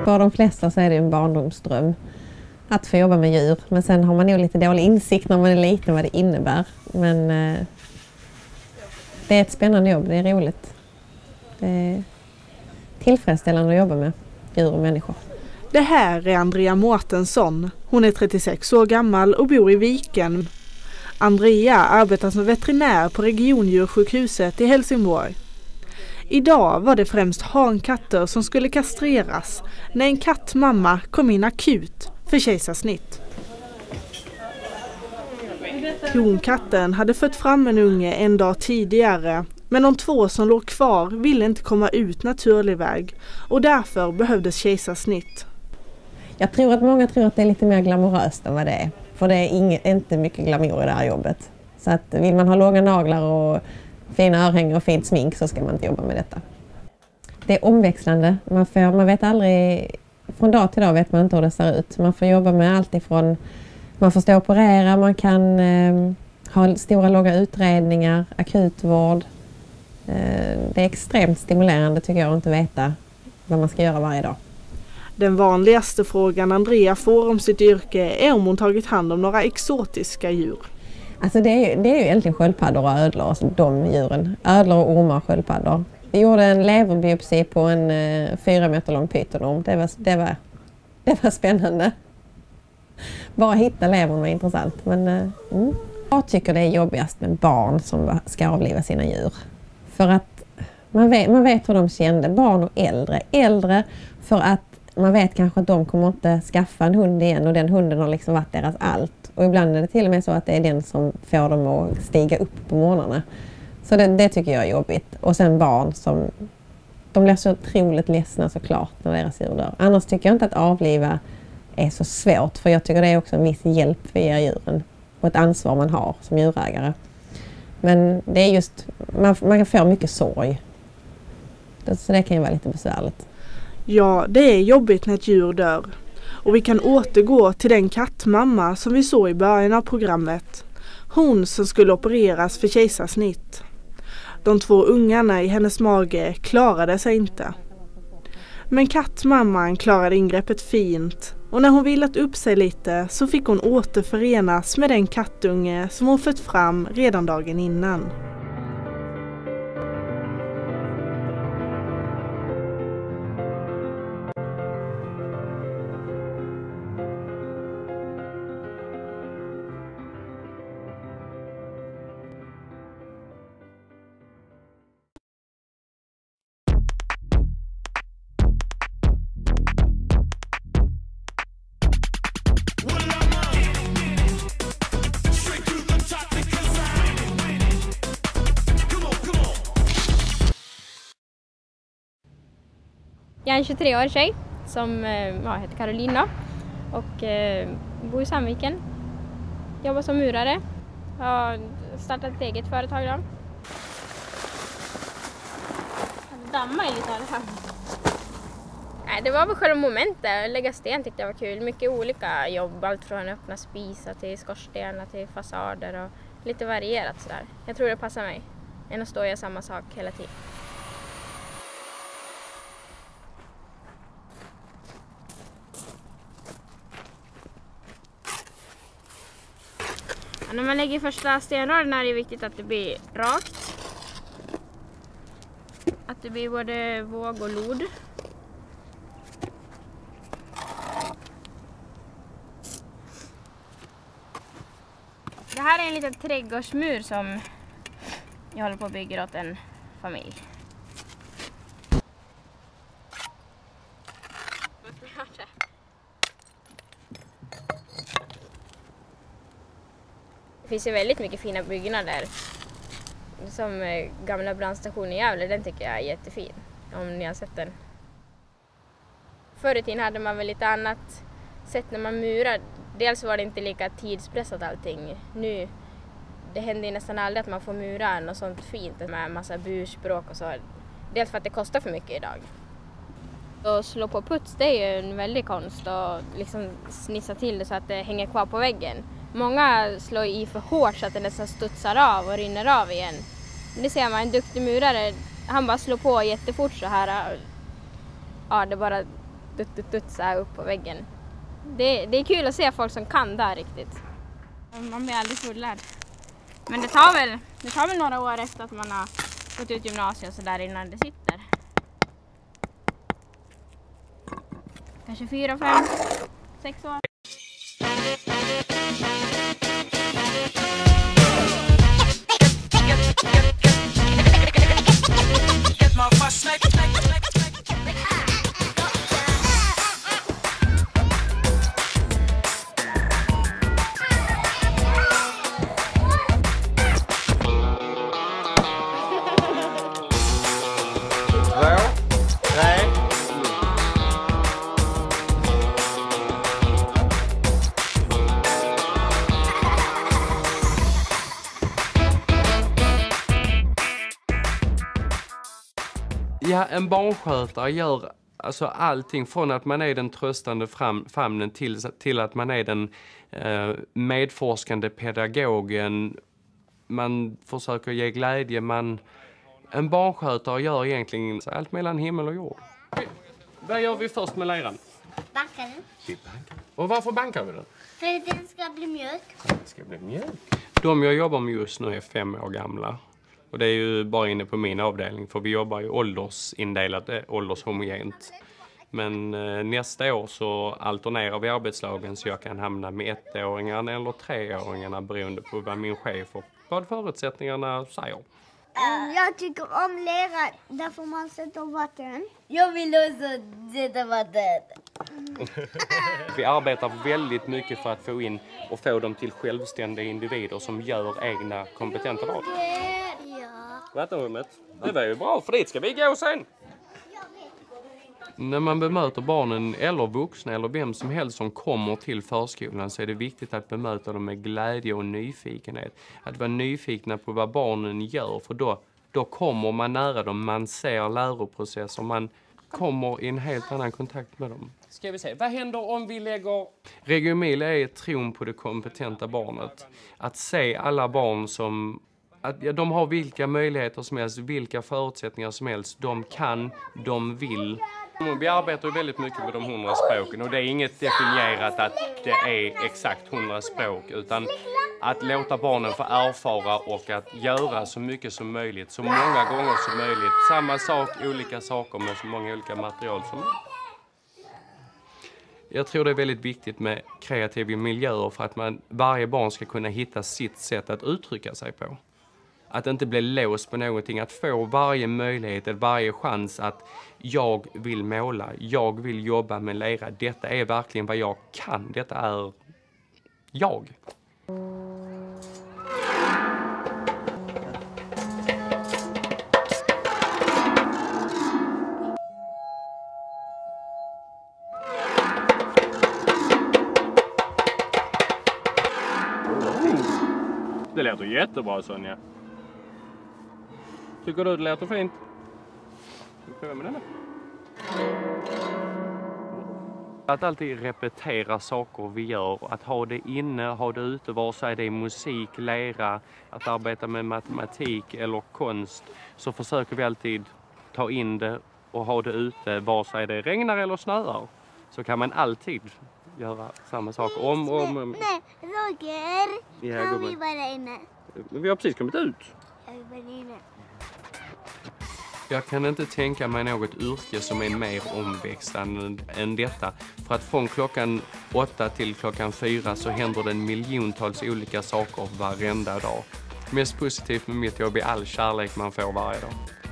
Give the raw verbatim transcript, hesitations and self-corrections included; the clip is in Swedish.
för de flesta så är det en barndomsdröm att få jobba med djur. Men sen har man nog lite dålig insikt när man är liten vad det innebär. Men eh, det är ett spännande jobb, det är roligt. Det är tillfredsställande att jobba med djur och människor. Det här är Andrea Mårtensson. Hon är trettiosex år gammal och bor i Viken. Andrea arbetar som veterinär på regiondjursjukhuset i Helsingborg. Idag var det främst hankatter som skulle kastreras när en kattmamma kom in akut för kejsarsnitt. Honkatten hade fött fram en unge en dag tidigare, men de två som låg kvar ville inte komma ut naturlig väg och därför behövdes kejsarsnitt. Jag tror att många tror att det är lite mer glamoröst än vad det är. För det är inget, inte mycket glamour i det här jobbet. Så att vill man ha långa naglar och fina örhängen och fint smink så ska man inte jobba med detta. Det är omväxlande. Man, får, man vet aldrig, från dag till dag vet man inte hur det ser ut. Man får jobba med allt ifrån, man får stå och operera, man kan eh, ha stora långa utredningar, akutvård. Eh, det är extremt stimulerande tycker jag att inte veta vad man ska göra varje dag. Den vanligaste frågan Andrea får om sitt yrke är om hon tagit hand om några exotiska djur. Alltså det är ju, det är ju egentligen sköldpaddor och ödlor, alltså de djuren. Ödlor och ormar och sköldpaddor. Vi gjorde en leverbiopsi på en eh, fyra meter lång pytonorm. Det var, det, var, det var spännande. Bara hitta levern var intressant. Men, eh, mm. Jag tycker det är jobbigast med barn som ska avliva sina djur. För att man vet, man vet hur de kände, barn och äldre. Äldre för att man vet kanske att de kommer inte skaffa en hund igen och den hunden har liksom varit deras allt. Och ibland är det till och med så att det är den som får dem att stiga upp på morgnarna. Så det, det tycker jag är jobbigt. Och sen barn som, de blir så otroligt ledsna såklart när deras djur dör. Annars tycker jag inte att avliva är så svårt, för jag tycker det är också en viss hjälp för er djuren. Och ett ansvar man har som djurägare. Men det är just, man, man kan få mycket sorg. Så det kan ju vara lite besvärligt. Ja, det är jobbigt när ett djur dör. Och vi kan återgå till den kattmamma som vi såg i början av programmet. Hon som skulle opereras för kejsarsnitt. De två ungarna i hennes mage klarade sig inte. Men kattmamman klarade ingreppet fint. Och när hon vilat upp sig lite så fick hon återförenas med den kattunge som hon fött fram redan dagen innan. Jag är en tjugotre-årig tjej som ja, heter Carolina och eh, bor i Sandviken. Jobbar som murare. Jag har startat ett eget företag då. Det dammar lite här. Nej, det var väl själva momentet. Lägga sten tyckte jag var kul. Mycket olika jobb. Allt från öppna spisar till skorstenar till fasader och lite varierat sådär. Jag tror det passar mig. Än att stå och göra samma sak hela tiden. När man lägger första stenraden är det viktigt att det blir rakt. Att det blir både våg och lod. Det här är en liten trädgårdsmur som jag håller på att bygga åt en familj. Det finns ju väldigt mycket fina byggnader. Som gamla brandstationen i Gävle, den tycker jag är jättefin. Om ni har sett den. Förr i tiden hade man väl lite annat sätt när man murar. Dels var det inte lika tidspressat allting. Nu, det händer ju nästan aldrig att man får mura något sånt fint med massa burspråk och så. Dels för att det kostar för mycket idag. Att slå på puts, det är ju en väldig konst. Och liksom snissa till det så att det hänger kvar på väggen. Många slår i för hårt så att det nästan studsar av och rinner av igen. Det ser man, en duktig murare, han bara slår på jättefort så här. Ja, det bara dutt, dutt, dutt så här upp på väggen. Det, det är kul att se folk som kan där riktigt. Man blir aldrig fullärd. Men det tar väl, det tar väl några år efter att man har gått ut gymnasiet så där innan det sitter. Kanske fyra, fem, sex år. Ja, en barnskötare gör alltså allting från att man är den tröstande fram, famnen till, till att man är den eh, medforskande pedagogen. Man försöker ge glädje. Man, en barnskötare gör egentligen allt mellan himmel och jord. Vad gör vi först med läraren? Bankar den. Vi bankar. Och varför bankar vi den? För att den ska bli mjuk. Den ska bli mjuk. De jag jobbar med just nu är fem år gamla. Och det är ju bara inne på min avdelning, för vi jobbar ju åldersindelat, åldershomogent. Men eh, nästa år så alternerar vi arbetslagen så jag kan hamna med ettåringarna eller treåringarna beroende på vad min chef och vad förutsättningarna säger. Um, jag tycker om lera, där får man sätta vatten. Jag vill också sätta vatten. Vi arbetar väldigt mycket för att få in och få dem till självständiga individer som gör egna kompetenta val. Vattenrummet. Det var ju bra, för dit ska vi gå sen. När man bemöter barnen eller vuxna eller vem som helst som kommer till förskolan så är det viktigt att bemöta dem med glädje och nyfikenhet. Att vara nyfikna på vad barnen gör, för då, då kommer man nära dem. Man ser läroprocesser, man kommer i en helt annan kontakt med dem. Ska vi se, vad händer om vi lägger... Region är tron på det kompetenta barnet. Att se alla barn som... Att, ja, de har vilka möjligheter som helst, vilka förutsättningar som helst. De kan, de vill. Vi arbetar väldigt mycket med de hundra språken och det är inget definierat att det är exakt hundra språk, utan att låta barnen få erfara och att göra så mycket som möjligt, så många gånger som möjligt. Samma sak, olika saker med så många olika material som möjligt. Jag tror det är väldigt viktigt med kreativa miljöer för att man, varje barn ska kunna hitta sitt sätt att uttrycka sig på. Att inte bli låst på någonting, att få varje möjlighet, varje chans att jag vill måla, jag vill jobba med lera. Detta är verkligen vad jag kan, detta är jag. Det låter jättebra, Sonja. Tycker du det låter fint? Vi prövar med den här. Att alltid repetera saker vi gör, att ha det inne, ha det ute, vare sig det är musik, lära, att arbeta med matematik eller konst, så försöker vi alltid ta in det och ha det ute, vare sig det regnar eller snöar. Så kan man alltid göra samma sak om och om. Nej, Roger, ja, kan vi vara inne? Vi har precis kommit ut. Jag vill vara inne. Jag kan inte tänka mig något yrke som är mer omväxlande än detta. För att från klockan åtta till klockan fyra så händer det miljontals olika saker varenda dag. Mest positivt med mitt jobb är all kärlek man får varje dag.